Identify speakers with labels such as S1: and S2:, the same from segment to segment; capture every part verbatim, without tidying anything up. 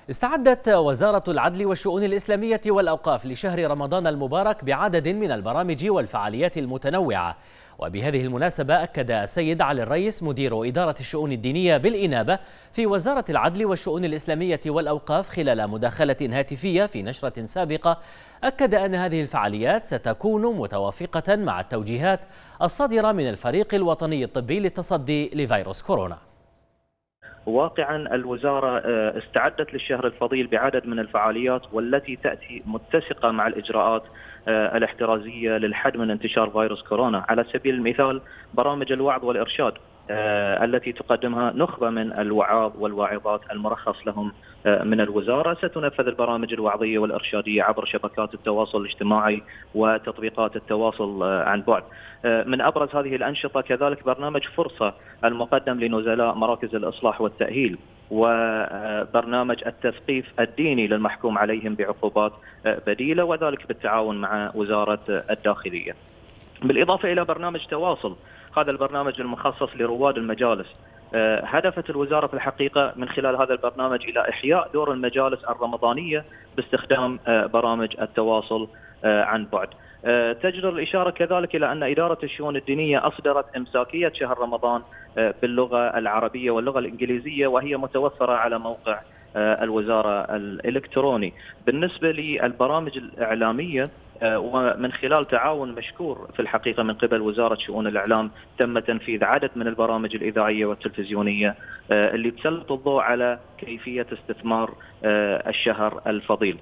S1: استعدت وزارة العدل والشؤون الإسلامية والأوقاف لشهر رمضان المبارك بعدد من البرامج والفعاليات المتنوعة. وبهذه المناسبة أكد السيد علي الريس مدير إدارة الشؤون الدينية بالإنابة في وزارة العدل والشؤون الإسلامية والأوقاف خلال مداخلة هاتفية في نشرة سابقة، أكد أن هذه الفعاليات ستكون متوافقة مع التوجيهات الصادرة من الفريق الوطني الطبي للتصدي لفيروس كورونا.
S2: واقعا الوزارة استعدت للشهر الفضيل بعدد من الفعاليات والتي تأتي متسقة مع الإجراءات الاحترازية للحد من انتشار فيروس كورونا. على سبيل المثال برامج الوعظ والإرشاد التي تقدمها نخبة من الوعاظ والواعظات المرخص لهم من الوزارة. ستنفذ البرامج الوعظية والإرشادية عبر شبكات التواصل الاجتماعي وتطبيقات التواصل عن بعد. من أبرز هذه الأنشطة كذلك برنامج فرصة المقدم لنزلاء مراكز الإصلاح والتأهيل، وبرنامج التثقيف الديني للمحكوم عليهم بعقوبات بديلة، وذلك بالتعاون مع وزارة الداخلية. بالإضافة إلى برنامج تواصل، هذا البرنامج المخصص لرواد المجالس. هدفت الوزارة في الحقيقة من خلال هذا البرنامج إلى إحياء دور المجالس الرمضانية باستخدام برامج التواصل عن بعد. تجدر الإشارة كذلك إلى أن إدارة الشؤون الدينية أصدرت إمساكية شهر رمضان باللغة العربية واللغة الإنجليزية، وهي متوفرة على موقع الوزارة الإلكتروني. بالنسبة للبرامج الإعلامية، ومن خلال تعاون مشكور في الحقيقة من قبل وزارة شؤون الإعلام، تم تنفيذ عدد من البرامج الإذاعية والتلفزيونية اللي تسلط الضوء على كيفية استثمار الشهر الفضيل.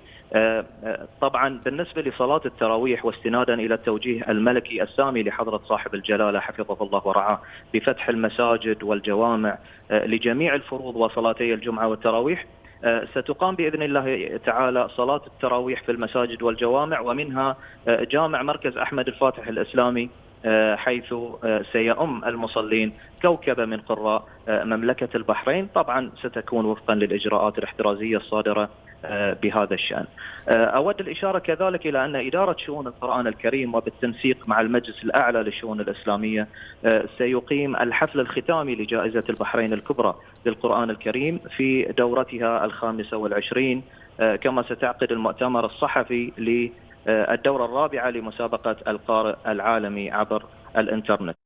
S2: طبعا بالنسبة لصلاة التراويح، واستنادا إلى التوجيه الملكي السامي لحضرة صاحب الجلالة حفظه الله ورعاه بفتح المساجد والجوامع لجميع الفروض وصلاتي الجمعة والتراويح، ستقام بإذن الله تعالى صلاة التراويح في المساجد والجوامع، ومنها جامع مركز أحمد الفاتح الإسلامي، حيث سيؤم المصلين كوكبة من قراء مملكة البحرين. طبعا ستكون وفقا للإجراءات الاحترازية الصادرة بهذا الشأن. أود الإشارة كذلك إلى أن إدارة شؤون القرآن الكريم وبالتنسيق مع المجلس الأعلى للشؤون الإسلامية سيقيم الحفل الختامي لجائزة البحرين الكبرى للقرآن الكريم في دورتها الخامسة والعشرين، كما ستعقد المؤتمر الصحفي للدورة الرابعة لمسابقة القارئ العالمي عبر الإنترنت.